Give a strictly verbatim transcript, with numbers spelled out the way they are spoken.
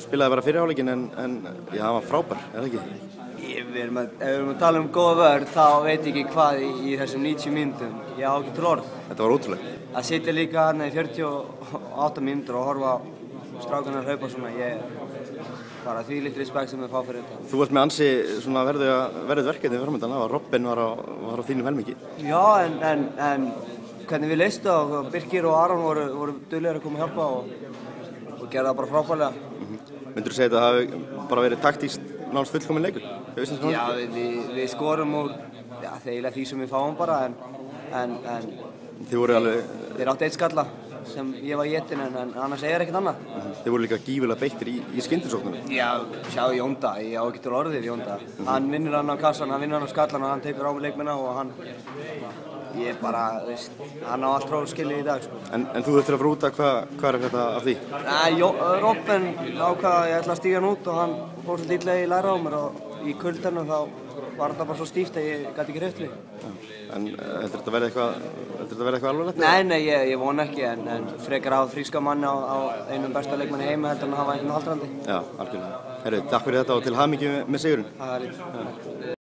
spilaði bara fyrir hálfleikinn en, en já, hann var frábær, er það ekki? Ég, við erum að, ef við erum að tala um góða vörð, þá veit ég ekki hvað í, í þessum níutíu mínútum. Ég á ekki til orð. Þetta var ótrúlegt. Að sitja líka hérna í fjörutíu og átta mínútur og horfa strákana að hlaupa svona, ég bara því lítið respekt sem við fá fyrir þetta. Þú varst með ansi svona verðu verðuð verkefni framöndan, að Robben var á, var á þínum helmingi. Já, en, en, en hvernig við leystu og Birkir og Aron voru, voru duglegir að koma að hjálpa og, og gera það bara frábærlega. Mm-hmm. Myndirðu segja að það hafi bara verið taktískt nánast fullkominn leikur? Já, við, við, við skorum og ja, þegar því sem við fáum bara, en, en, en þið voru alveg... Þeir áttu eitt skalla sem ég var étinn, en, en annars er ekkert annað. Mm-hmm. Þið voru líka gífurlega beittir í, í skyndisóknunum. Já, sjá Jónda, ég á ekki til orðið Jónda. Mm-hmm. Hann vinnur hann á kassan, hann vinnur hann á skallan og hann tekur á með leikmenna og hann... Ég bara, veist, hann á allt róskilið í dag, sko. En, en þú þurftir að fara út að hvað hva er þetta af því? Nei, Robben ákvað að ég ætla að stíga hann út og hann fór svo lítið í læra á mér og í kuldanum þá var þetta bara svo stíft að ég gæti ekki hreyft við. Já. En heldur þetta verið eitthvað, heldur þetta verið eitthvað alvarlegt? Nei, nei, ég, ég vona ekki, en, en frekar að hafa fríska manni á, á einum besta leikmanni heima heldur en að hafa einhvern haldrandi. Já, algjörlega. Herru, takk fyrir þetta og til hamingju með sigurinn. Það er lítið.